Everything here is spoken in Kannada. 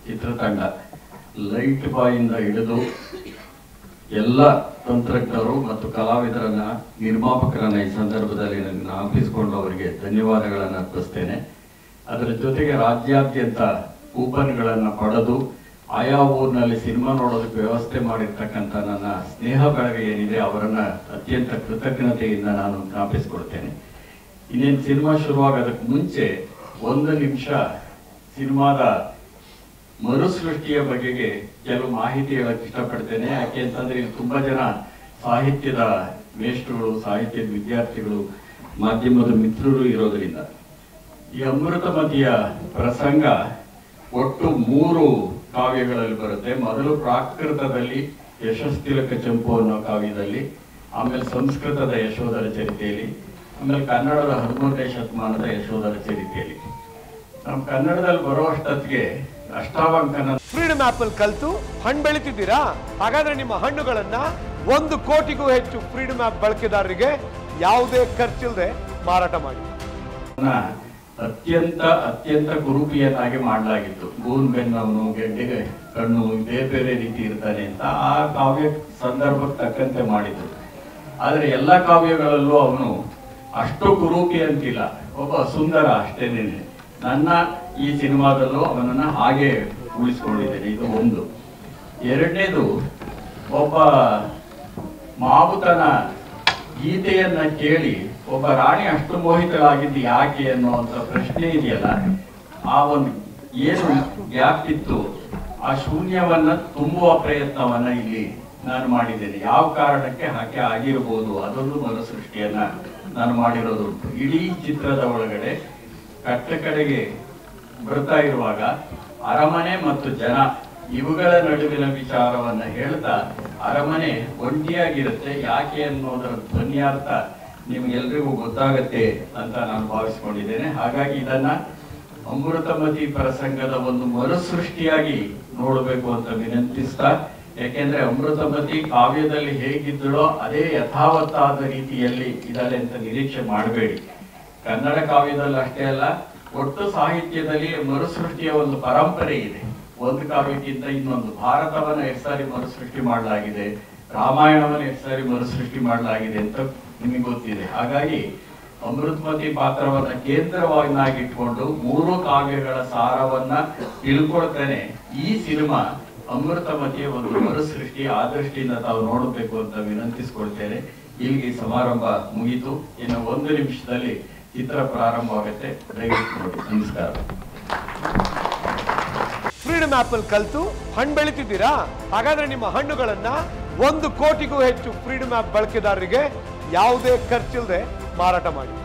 ಚಿತ್ರತಂಡ ಲೈಟ್ ಬಾಯಿಂದ ಹಿಡಿದು ಎಲ್ಲ ತಂತ್ರಜ್ಞರು ಮತ್ತು ಕಲಾವಿದರನ್ನ ನಿರ್ಮಾಪಕರನ್ನ ಈ ಸಂದರ್ಭದಲ್ಲಿ ಜ್ಞಾಪಿಸಿಕೊಂಡು ಅವರಿಗೆ ಧನ್ಯವಾದಗಳನ್ನು ಅರ್ಪಿಸ್ತೇನೆ. ಅದರ ಜೊತೆಗೆ ರಾಜ್ಯಾದ್ಯಂತ ಕೂಪನ್ಗಳನ್ನು ಪಡೆದು ಆಯಾ ಊರಿನಲ್ಲಿ ಸಿನಿಮಾ ನೋಡೋದಕ್ಕೆ ವ್ಯವಸ್ಥೆ ಮಾಡಿರ್ತಕ್ಕಂಥ ನನ್ನ ಸ್ನೇಹ ಬಳಗ ಏನಿದೆ ಅವರನ್ನ ಅತ್ಯಂತ ಕೃತಜ್ಞತೆಯಿಂದ ನಾನು ಜ್ಞಾಪಿಸಿಕೊಡ್ತೇನೆ. ಇನ್ನೇನು ಸಿನಿಮಾ ಶುರುವಾಗೋದಕ್ಕೆ ಮುಂಚೆ 1 ನಿಮಿಷ ಸಿನಿಮಾದ ಮರುಸೃಷ್ಟಿಯ ಬಗೆಗೆ ಕೆಲವು ಮಾಹಿತಿ ಹೇಳಕ್ಕೆ ಇಷ್ಟಪಡ್ತೇನೆ. ಯಾಕೆ ಅಂತಂದ್ರೆ ಇಲ್ಲಿ ತುಂಬಾ ಜನ ಸಾಹಿತ್ಯದ ಮೇಷ್ಟ್ರುಗಳು, ಸಾಹಿತ್ಯದ ವಿದ್ಯಾರ್ಥಿಗಳು, ಮಾಧ್ಯಮದ ಮಿತ್ರರು ಇರೋದ್ರಿಂದ ಈ ಅಮೃತಮತಿಯ ಪ್ರಸಂಗ ಒಟ್ಟು 3 ಕಾವ್ಯಗಳಲ್ಲಿ ಬರುತ್ತೆ. ಮೊದಲು ಪ್ರಾಕೃತದಲ್ಲಿ ಯಶಸ್ತಿಲಕ ಚಂಪು ಅನ್ನೋ ಕಾವ್ಯದಲ್ಲಿ, ಆಮೇಲೆ ಸಂಸ್ಕೃತದ ಯಶೋಧರ ಚರಿತೆಯಲ್ಲಿ, ಆಮೇಲೆ ಕನ್ನಡದ 13ನೇ ಶತಮಾನದ ಯಶೋಧರ ಚರಿತೆಯಲ್ಲಿ. ನಮ್ಮ ಕನ್ನಡದಲ್ಲಿ ಬರುವಷ್ಟೊತ್ತಿಗೆ ಅಷ್ಟಾವಂಕನ ಫ್ರೀಡಮ್ ಆಪ್ ಅಲ್ಲಿ ಕಲ್ತು ಹಣ್ಣು ಬೆಳಿತಿದ್ದೀರಾ? ಹಾಗಾದ್ರೆ ನಿಮ್ಮ ಹಣ್ಣುಗಳನ್ನ 1 ಕೋಟಿಗೂ ಹೆಚ್ಚು ಫ್ರೀಡಮ್ ಆಪ್ ಬಳಕೆದಾರರಿಗೆ ಯಾವುದೇ ಖರ್ಚಿಲ್ಲದೆ ಮಾರಾಟ ಮಾಡಿ. ಅತ್ಯಂತ ಕುರೂಪಿಯನ್ನಾಗಿ ಮಾಡಲಾಗಿತ್ತು. ಗೂನ್ ಬೆನ್ನವನು, ಗೆಡ್ಡೆಗೆ ಕಣ್ಣು, ಬೇರೆ ಬೇರೆ ರೀತಿ ಇರ್ತಾನೆ ಅಂತ ಆ ಕಾವ್ಯ ಸಂದರ್ಭಕ್ಕೆ ತಕ್ಕಂತೆ ಮಾಡಿದ್ರು. ಆದ್ರೆ ಎಲ್ಲ ಕಾವ್ಯಗಳಲ್ಲೂ ಅವನು ಅಷ್ಟು ಕುರೂಪಿ ಅಂತಿಲ್ಲ, ಒಬ್ಬ ಸುಂದರ ಅಷ್ಟೇನೇನೆ. ನನ್ನ ಈ ಸಿನಿಮಾದಲ್ಲೂ ಅವನನ್ನ ಹಾಗೆ ಉಳಿಸ್ಕೊಂಡಿದ್ದೇನೆ. ಇದು ಒಂದು. ಎರಡನೇದು, ಒಬ್ಬ ಮಾವುತನ ಗೀತೆಯನ್ನ ಕೇಳಿ ಒಬ್ಬ ರಾಣಿ ಅಷ್ಟು ಮೋಹಿತಳಾಗಿದ್ದು ಯಾಕೆ ಅನ್ನುವಂಥ ಪ್ರಶ್ನೆ ಇದೆಯಲ್ಲ, ಆ ಒಂದು ಏನು ಗ್ಯಾಪ್ ಇತ್ತು, ಆ ಶೂನ್ಯವನ್ನ ತುಂಬುವ ಪ್ರಯತ್ನವನ್ನ ಇಲ್ಲಿ ನಾನು ಮಾಡಿದ್ದೇನೆ. ಯಾವ ಕಾರಣಕ್ಕೆ ಹಾಗೆ ಆಗಿರಬಹುದು ಅದೊಂದು ಮರುಸೃಷ್ಟಿಯನ್ನ ನಾನು ಮಾಡಿರೋದುಂಟು. ಇಡೀ ಚಿತ್ರದ ಒಳಗಡೆ ಕಡೆಗೆ ಬರ್ತಾ ಇರುವಾಗ ಅರಮನೆ ಮತ್ತು ಜನ ಇವುಗಳ ನಡುವಿನ ವಿಚಾರವನ್ನ ಹೇಳ್ತಾ ಅರಮನೆ ಒಂಟಿಯಾಗಿರುತ್ತೆ ಯಾಕೆ ಅನ್ನೋದರ ಧ್ವನ್ಯಾರ್ಥ ನಿಮ್ಗೆಲ್ರಿಗೂ ಗೊತ್ತಾಗತ್ತೆ ಅಂತ ನಾನು ಭಾವಿಸ್ಕೊಂಡಿದ್ದೇನೆ. ಹಾಗಾಗಿ ಇದನ್ನ ಅಮೃತಮತಿ ಪ್ರಸಂಗದ ಒಂದು ಮರುಸೃಷ್ಟಿಯಾಗಿ ನೋಡಬೇಕು ಅಂತ ವಿನಂತಿಸ್ತಾ, ಯಾಕೆಂದ್ರೆ ಅಮೃತಮತಿ ಕಾವ್ಯದಲ್ಲಿ ಹೇಗಿದ್ದಳೋ ಅದೇ ಯಥಾವತ್ತಾದ ರೀತಿಯಲ್ಲಿ ಇದ್ದಾಳೆ ಅಂತ ನಿರೀಕ್ಷೆ ಮಾಡಬೇಡಿ. ಕನ್ನಡ ಕಾವ್ಯದಲ್ಲಿ ಅಷ್ಟೇ ಅಲ್ಲ, ಒಟ್ಟು ಸಾಹಿತ್ಯದಲ್ಲಿ ಮರುಸೃಷ್ಟಿಯ ಒಂದು ಪರಂಪರೆ ಇದೆ. ಒಂದು ಕಾವ್ಯಕ್ಕಿಂತ ಇನ್ನೊಂದು. ಭಾರತವನ್ನ 2 ಸಾರಿ ಮರುಸೃಷ್ಟಿ ಮಾಡಲಾಗಿದೆ, ರಾಮಾಯಣವನ್ನ 2 ಸಾರಿ ಮರುಸೃಷ್ಟಿ ಮಾಡಲಾಗಿದೆ ಅಂತ ನಿಮಗೆ ಗೊತ್ತಿದೆ. ಹಾಗಾಗಿ ಅಮೃತಮತಿ ಪಾತ್ರವನ್ನ ಕೇಂದ್ರವನ್ನಾಗಿಟ್ಕೊಂಡು 3 ಕಾವ್ಯಗಳ ಸಾರವನ್ನ ತಿಳ್ಕೊಳ್ತಾನೆ ಈ ಸಿನಿಮಾ ಅಮೃತಮತಿಯ ಒಂದು ಮರುಸೃಷ್ಟಿ. ಆ ದೃಷ್ಟಿಯಿಂದ ತಾವು ನೋಡಬೇಕು ಅಂತ ವಿನಂತಿಸ್ಕೊಳ್ತೇನೆ. ಇಲ್ಲಿಗೆ ಸಮಾರಂಭ ಮುಗಿತು. ಇನ್ನು 1 ನಿಮಿಷದಲ್ಲಿ ಚಿತ್ರ ಪ್ರಾರಂಭವಾಗುತ್ತೆ. ದಯವಿಟ್ಟು ನೋಡಿ. ನಮಸ್ಕಾರ. ಫ್ರೀಡಮ್ ಆಪ್ ಅಲ್ಲಿ ಕಲ್ತು ಹಣ್ಣು ಬೆಳಿತಿದ್ದೀರಾ? ಹಾಗಾದ್ರೆ ನಿಮ್ಮ ಹಣ್ಣುಗಳನ್ನ 1 ಕೋಟಿಗೂ ಹೆಚ್ಚು ಫ್ರೀಡಮ್ ಆಪ್ ಬಳಕೆದಾರರಿಗೆ ಯಾವುದೇ ಖರ್ಚಿಲ್ಲದೆ ಮಾರಾಟ ಮಾಡಿ.